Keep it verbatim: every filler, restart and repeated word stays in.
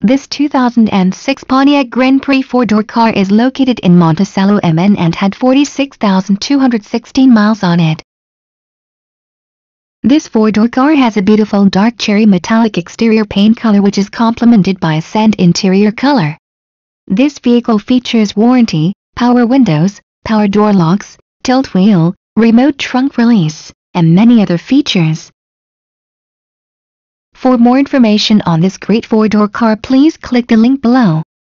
This two thousand six Pontiac Grand Prix four-door car is located in Monticello, M N and had forty-six thousand two hundred sixteen miles on it. This four-door car has a beautiful dark cherry metallic exterior paint color which is complemented by a sand interior color. This vehicle features warranty, power windows, power door locks, tilt wheel, remote trunk release, and many other features. For more information on this great four-door car, please click the link below.